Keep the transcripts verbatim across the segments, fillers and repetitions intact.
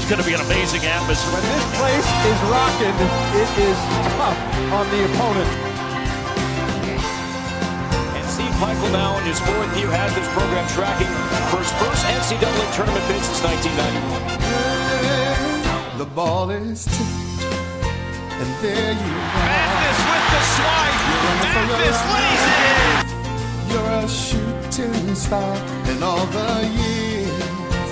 is going to be an amazing atmosphere. When this place is rocking, it is tough on the opponent. And Steve Michael now in his fourth year has this program tracking for his first N C double A tournament bid since nineteen ninety-one. The ball is tipped, and there you are. Mathis with the swipe. Mathis lays it in. You're a shooting star in all the years.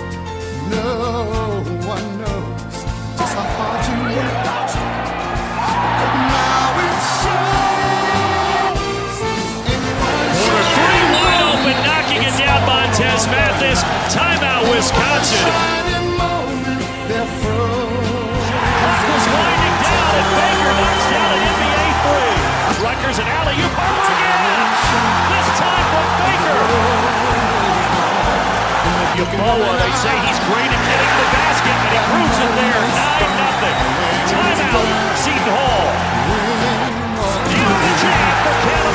No one knows just how hard you work. Now it shows. Corner three wide open, knocking it down. Montez Mathis. Timeout, Wisconsin. Clock was winding down, and Baker knocks down an N B A three. Rutgers and alley-oop again. This time from Baker. Yaboa, they say he's great at getting the basket, and he proves it there. nine nothing. Timeout, Seton Hall. Down the jam for Caleb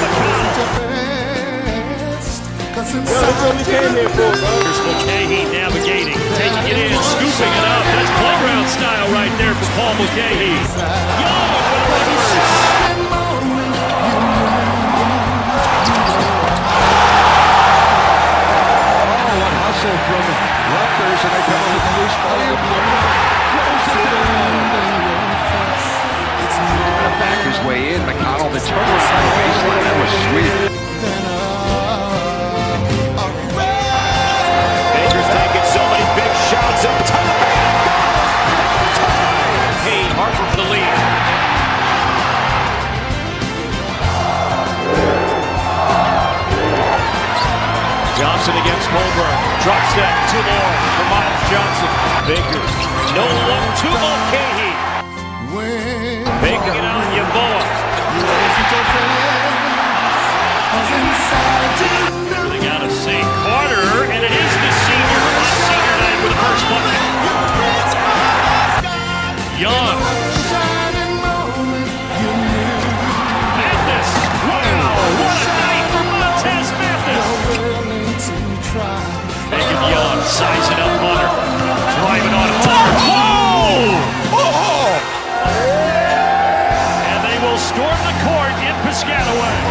McConnell. Here's Mulcahy navigating, taking it in, scooping it up. That's playground style right there for Paul Mulcahy. Young with Rutgers. From Rutgers, and they come up with the loose ball. Back his way in. McConnell, the turnaround on the baseline. That was sweet. Baker's taking so many big shots up top. Hey, Harper for the lead. Johnson against Colburn. Drop step, two more for Miles Johnson. Baker, no look to Mulcahy. Baker it out, Yaboa. They got to say Carter, and it is the senior on senior night with the first bucket. Young. Mathis. Wow, what a night for Montez Mathis. Megan Young sizing up Hunter. Driving on it. Oh! Oh! And they will storm the court in Piscataway.